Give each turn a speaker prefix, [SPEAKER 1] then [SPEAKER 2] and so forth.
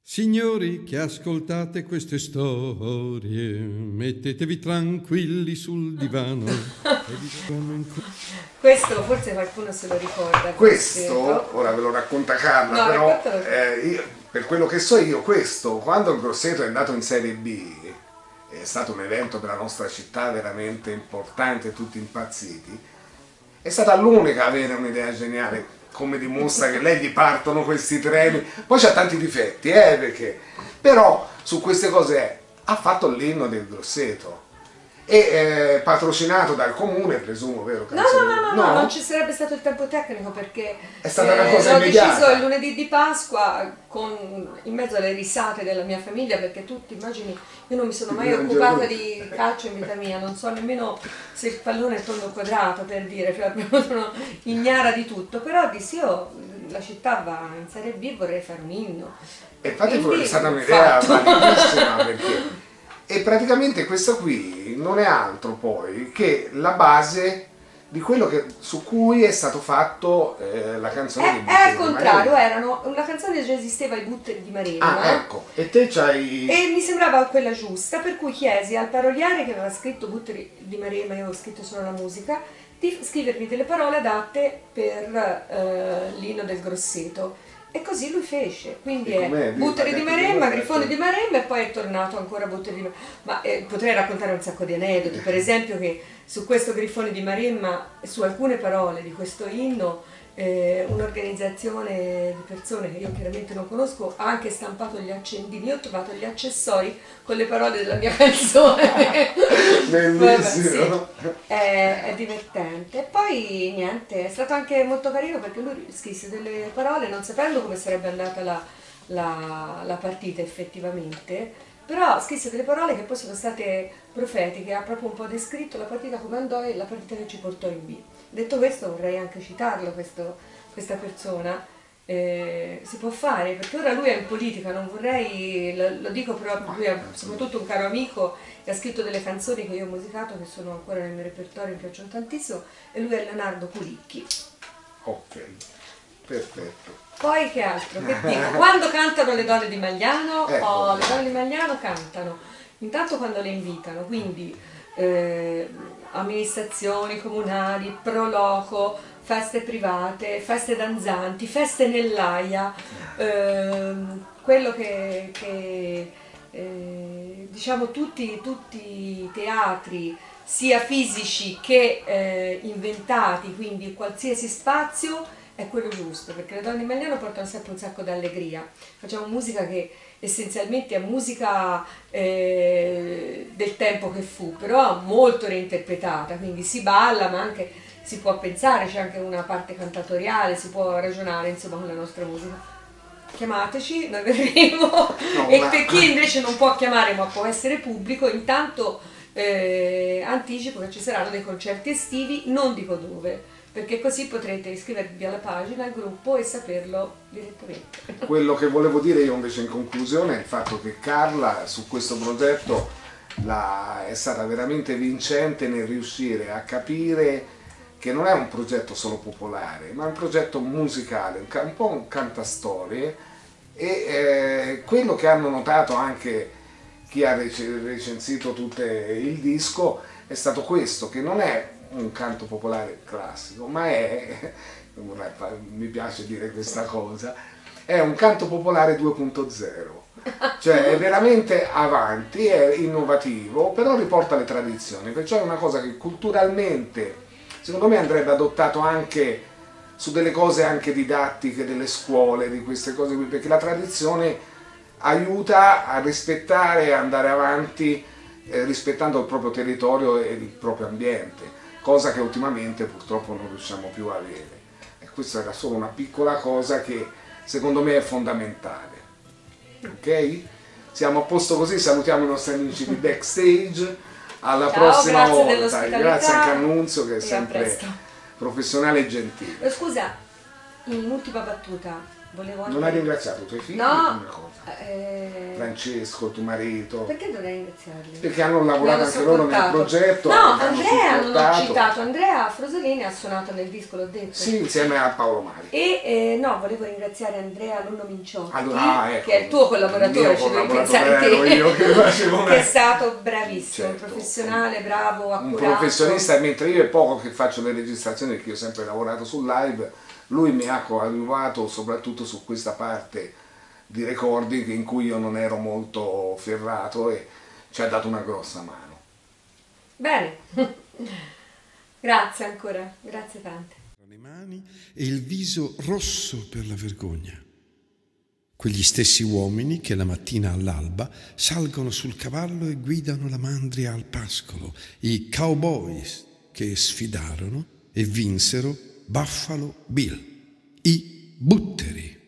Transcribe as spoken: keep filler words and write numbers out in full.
[SPEAKER 1] Signori che ascoltate queste storie, mettetevi tranquilli sul divano.
[SPEAKER 2] Questo forse qualcuno se lo ricorda.
[SPEAKER 3] Questo, ora ve lo racconta Carla,
[SPEAKER 2] no,
[SPEAKER 3] però eh, io, per quello che so io, questo, quando il Grosseto è andato in Serie B, è stato un evento per la nostra città veramente importante, tutti impazziti, è stata l'unica a avere un'idea geniale, come dimostra che lei gli partono questi treni. Poi c'ha tanti difetti, eh, perché però su queste cose ha fatto l'inno del Grosseto e eh, patrocinato dal comune, presumo, vero?
[SPEAKER 2] No, no, no, no, no, non ci sarebbe stato il tempo tecnico perché
[SPEAKER 3] è stata
[SPEAKER 2] eh,
[SPEAKER 3] una cosa
[SPEAKER 2] l'ho
[SPEAKER 3] immediata.
[SPEAKER 2] deciso il lunedì di Pasqua con, in mezzo alle risate della mia famiglia, perché tu ti immagini, io non mi sono mai occupata di calcio in vita mia, non so nemmeno se il pallone è tondo quadrato, per dire, cioè sono ignara di tutto, però dissi io la città va in Serie B, vorrei fare un inno.
[SPEAKER 3] E infatti
[SPEAKER 2] Quindi,
[SPEAKER 3] è stata un'idea validissima,
[SPEAKER 2] fatto.
[SPEAKER 3] perché e praticamente questo qui non è altro poi che la base di quello che, su cui è stato fatto eh, la canzone di Butteri
[SPEAKER 2] È al
[SPEAKER 3] di
[SPEAKER 2] contrario,
[SPEAKER 3] Maremma.
[SPEAKER 2] erano, una canzone già esisteva, I Butteri di Maremma.
[SPEAKER 3] Ah, ecco, e te c'hai...
[SPEAKER 2] E mi sembrava quella giusta, per cui chiesi al paroliere che aveva scritto Butteri di Maremma, io avevo scritto solo la musica, di scrivermi delle parole adatte per eh, l'inno del Grosseto. E così lui fece, quindi è Butteri di Maremma, Grifoni di Maremma e poi è tornato ancora Butteri di Maremma. Ma eh, potrei raccontare un sacco di aneddoti, per esempio che su questo Grifoni di Maremma, su alcune parole di questo inno, eh, un'organizzazione di persone che io chiaramente non conosco ha anche stampato gli accendini. Io ho trovato gli accessori con le parole della mia canzone.
[SPEAKER 3] Bellissimo.
[SPEAKER 2] Sì, è, è divertente. E poi niente, è stato anche molto carino perché lui scrisse delle parole non sapendo come sarebbe andata la, la, la partita effettivamente, però scrisse delle parole che poi sono state profetiche, ha proprio un po' descritto la partita come andò e la partita che ci portò in B. Detto questo vorrei anche citarlo, questo, questa persona, eh, si può fare, perché ora lui è in politica, non vorrei, lo, lo dico proprio, lui è soprattutto un caro amico che ha scritto delle canzoni che io ho musicato, che sono ancora nel mio repertorio, mi piacciono tantissimo, e lui è Leonardo Pulicchi.
[SPEAKER 3] Ok, perfetto.
[SPEAKER 2] Poi che altro? Che dico? Quando cantano le donne di Magliano,
[SPEAKER 3] Ecco.
[SPEAKER 2] oh, le donne di Magliano cantano, intanto quando le invitano, quindi eh, amministrazioni comunali, proloco, feste private, feste danzanti, feste nell'aia, ehm, quello che, che eh, diciamo tutti, tutti i teatri, sia fisici che eh, inventati, quindi qualsiasi spazio è quello giusto, perché le donne di Magliano portano sempre un sacco di allegria. Facciamo musica che essenzialmente è musica eh, del tempo che fu, però molto reinterpretata, quindi si balla, ma anche si può pensare, c'è anche una parte cantatoriale, si può ragionare insomma con la nostra musica. Chiamateci, noi verremo. No, e ma... per chi invece non può chiamare ma può essere pubblico, intanto eh, anticipo che ci saranno dei concerti estivi, non dico dove, perché così potrete iscrivervi alla pagina, al gruppo e saperlo direttamente.
[SPEAKER 3] Quello che volevo dire io invece in conclusione è il fatto che Carla su questo progetto la, è stata veramente vincente nel riuscire a capire che non è un progetto solo popolare, ma è un progetto musicale, un po' un cantastorie, e eh, quello che hanno notato anche chi ha recensito tutto il disco è stato questo, che non è un canto popolare classico, ma è, mi piace dire questa cosa, è un canto popolare due punto zero, cioè è veramente avanti, è innovativo, però riporta le tradizioni, perciò è una cosa che culturalmente secondo me andrebbe adottato anche su delle cose anche didattiche delle scuole, di queste cose qui, perché la tradizione aiuta a rispettare e andare avanti eh, rispettando il proprio territorio e il proprio ambiente, cosa che ultimamente purtroppo non riusciamo più a avere. E questa era solo una piccola cosa che secondo me è fondamentale. Ok? Siamo a posto così, salutiamo i nostri amici di Backstage, alla
[SPEAKER 2] Ciao,
[SPEAKER 3] prossima
[SPEAKER 2] grazie
[SPEAKER 3] volta, grazie anche a Annunzio che è
[SPEAKER 2] e
[SPEAKER 3] sempre professionale e gentile.
[SPEAKER 2] Scusa, in ultima battuta, volevo anche...
[SPEAKER 3] Non hai ringraziato i tuoi figli?
[SPEAKER 2] No,
[SPEAKER 3] Una cosa.
[SPEAKER 2] eh...
[SPEAKER 3] Francesco, tuo marito.
[SPEAKER 2] Perché dovrei ringraziarli?
[SPEAKER 3] Perché hanno lavorato anche loro nel progetto.
[SPEAKER 2] No,
[SPEAKER 3] hanno
[SPEAKER 2] Andrea non ho
[SPEAKER 3] supportato.
[SPEAKER 2] citato, Andrea Frosolini ha suonato nel disco, l'ho detto.
[SPEAKER 3] Sì, insieme a Paolo Mari.
[SPEAKER 2] E eh, no, volevo ringraziare Andrea Alunno Minciotti,
[SPEAKER 3] Allora, ah, ecco,
[SPEAKER 2] che è il tuo collaboratore,
[SPEAKER 3] il
[SPEAKER 2] ci
[SPEAKER 3] mio
[SPEAKER 2] devi pensare
[SPEAKER 3] collaboratore
[SPEAKER 2] te,
[SPEAKER 3] ero io che facevo me.
[SPEAKER 2] che è stato bravissimo,
[SPEAKER 3] Certo.
[SPEAKER 2] professionale, bravo, accurato.
[SPEAKER 3] Un professionista, mentre io è poco che faccio le registrazioni, perché io ho sempre lavorato sul live, lui mi ha coadiuvato soprattutto su questa parte di recording in cui io non ero molto ferrato e ci ha dato una grossa mano.
[SPEAKER 2] Bene, grazie ancora, grazie tante.
[SPEAKER 1] Le mani e il viso rosso per la vergogna. Quegli stessi uomini che la mattina all'alba salgono sul cavallo e guidano la mandria al pascolo, i cowboys che sfidarono e vinsero Buffalo Bill, i butteri.